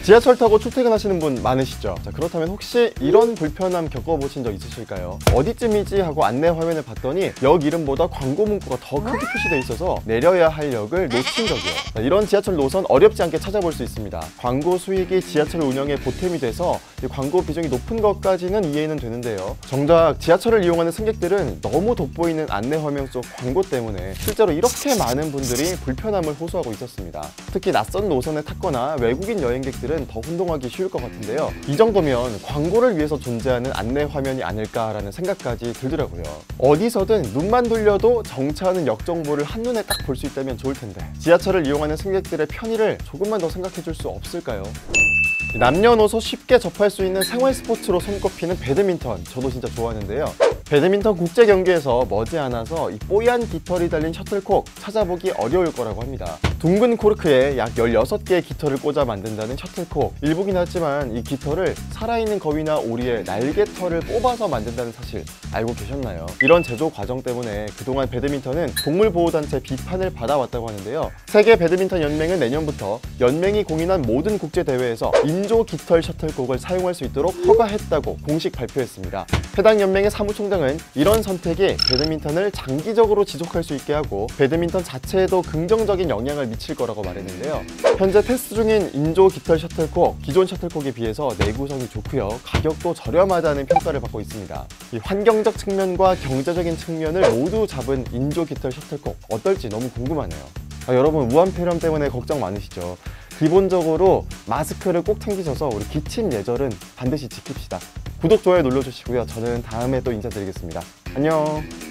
지하철 타고 출퇴근하시는 분 많으시죠? 자, 그렇다면 혹시 이런 불편함 겪어보신 적 있으실까요? 어디쯤이지 하고 안내 화면을 봤더니 역 이름보다 광고 문구가 더 크게 표시되어 있어서 내려야 할 역을 놓친 적이요. 자, 이런 지하철 노선 어렵지 않게 찾아볼 수 있습니다. 광고 수익이 지하철 운영에 보탬이 돼서 광고 비중이 높은 것까지는 이해는 되는데요. 정작 지하철을 이용하는 승객들은 너무 돋보이는 안내 화면 속 광고 때문에 실제로 이렇게 많은 분들이 불편함을 호소하고 있었습니다. 특히 낯선 노선에 탔거나 외국인 여행객들은 더 혼동하기 쉬울 것 같은데요. 이 정도면 광고를 위해서 존재하는 안내 화면이 아닐까라는 생각까지 들더라고요. 어디서든 눈만 돌려도 정차하는 역 정보를 한눈에 딱 볼 수 있다면 좋을 텐데 지하철을 이용하는 승객들의 편의를 조금만 더 생각해 줄 수 없을까요? 남녀노소 쉽게 접할 수 있는 생활 스포츠로 손꼽히는 배드민턴, 저도 진짜 좋아하는데요. 배드민턴 국제 경기에서 머지않아서 이 뽀얀 깃털이 달린 셔틀콕 찾아보기 어려울 거라고 합니다. 둥근 코르크에 약 16개의 깃털을 꽂아 만든다는 셔틀콕. 일부긴 하지만 이 깃털을 살아있는 거위나 오리의 날개털을 뽑아서 만든다는 사실 알고 계셨나요? 이런 제조 과정 때문에 그동안 배드민턴은 동물보호단체 비판을 받아왔다고 하는데요. 세계 배드민턴 연맹은 내년부터 연맹이 공인한 모든 국제대회에서 인조 깃털 셔틀콕을 사용할 수 있도록 허가했다고 공식 발표했습니다. 해당 연맹의 사무총장은 이런 선택이 배드민턴을 장기적으로 지속할 수 있게 하고 배드민턴 자체에도 긍정적인 영향을 미칠 거라고 말했는데요. 현재 테스트 중인 인조 깃털 셔틀콕, 기존 셔틀콕에 비해서 내구성이 좋고요. 가격도 저렴하다는 평가를 받고 있습니다. 이 환경적 측면과 경제적인 측면을 모두 잡은 인조 깃털 셔틀콕 어떨지 너무 궁금하네요. 여러분 우한폐렴 때문에 걱정 많으시죠? 기본적으로 마스크를 꼭 챙기셔서 우리 기침 예절은 반드시 지킵시다. 구독, 좋아요 눌러주시고요. 저는 다음에 또 인사드리겠습니다. 안녕.